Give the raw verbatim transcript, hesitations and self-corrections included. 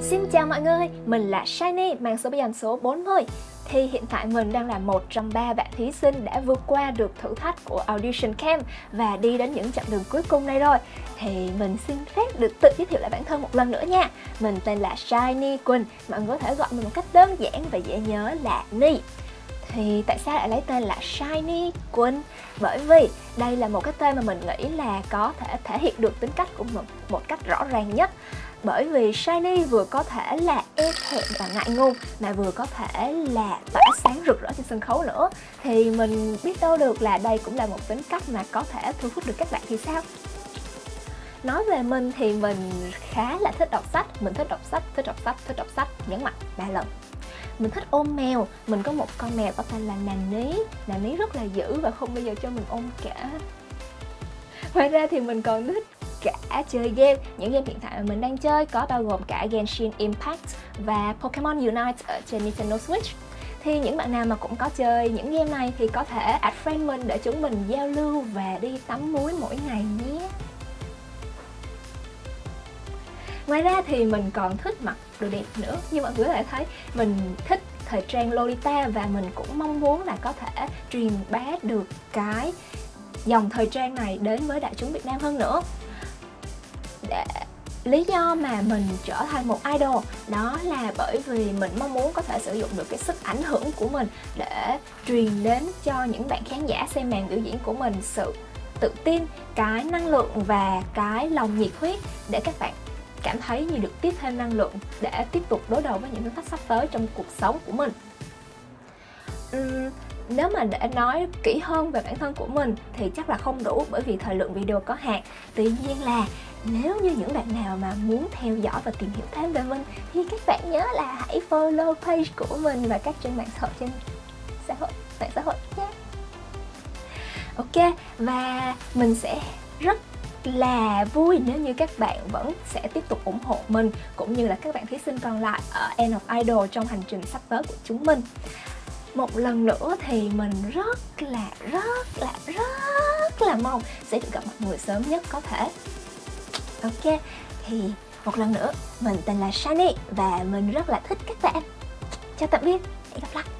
Xin chào mọi người, mình là Shiny, mang số bí danh số bốn mươi. Thì hiện tại mình đang là một trong ba bạn thí sinh đã vượt qua được thử thách của Audition Camp và đi đến những chặng đường cuối cùng này rồi. Thì mình xin phép được tự giới thiệu lại bản thân một lần nữa nha. Mình tên là Shiny Quỳnh, mọi người có thể gọi mình một cách đơn giản và dễ nhớ là Ni. Thì tại sao lại lấy tên là Shiny Quỳnh? Bởi vì đây là một cái tên mà mình nghĩ là có thể thể hiện được tính cách của mình một cách rõ ràng nhất. Bởi vì Shiny vừa có thể là e thẹn và ngại ngùng, mà vừa có thể là tỏa sáng rực rỡ trên sân khấu nữa. Thì mình biết đâu được là đây cũng là một tính cách mà có thể thu hút được các bạn thì sao? Nói về mình thì mình khá là thích đọc sách. Mình thích đọc sách, thích đọc sách, thích đọc sách, nhấn mạnh ba lần. Mình thích ôm mèo, mình có một con mèo có tên là Nání. Nání rất là dữ và không bao giờ cho mình ôm cả. Ngoài ra thì mình còn thích cả chơi game. Những game hiện tại mà mình đang chơi có bao gồm cả Genshin Impact và Pokemon Unite ở trên Nintendo Switch. Thì những bạn nào mà cũng có chơi những game này thì có thể add friend mình để chúng mình giao lưu và đi tắm muối mỗi ngày nhé. Ngoài ra thì mình còn thích mặc đồ đẹp nữa. Như mọi người có thể thấy, mình thích thời trang Lolita và mình cũng mong muốn là có thể truyền bá được cái dòng thời trang này đến với đại chúng Việt Nam hơn nữa. Để... Lý do mà mình trở thành một idol đó là bởi vì mình mong muốn có thể sử dụng được cái sức ảnh hưởng của mình để truyền đến cho những bạn khán giả xem màn biểu diễn của mình sự tự tin, cái năng lượng và cái lòng nhiệt huyết để các bạn cảm thấy như được tiếp thêm năng lượng để tiếp tục đối đầu với những thử thách sắp tới trong cuộc sống của mình. Uhm, nếu mà để nói kỹ hơn về bản thân của mình thì chắc là không đủ, bởi vì thời lượng video có hạn. Tuy nhiên là nếu như những bạn nào mà muốn theo dõi và tìm hiểu thêm về mình thì các bạn nhớ là hãy follow page của mình và các trang mạng xã hội trên xã hội mạng xã hội nhé. Ok, và mình sẽ rất là vui nếu như các bạn vẫn sẽ tiếp tục ủng hộ mình cũng như là các bạn thí sinh còn lại ở End of Idol trong hành trình sắp tới của chúng mình. Một lần nữa thì mình rất là rất là rất là mong sẽ được gặp mọi người sớm nhất có thể. Ok, thì một lần nữa mình tên là Shiny và mình rất là thích các bạn. Chào tạm biệt, hẹn gặp lại.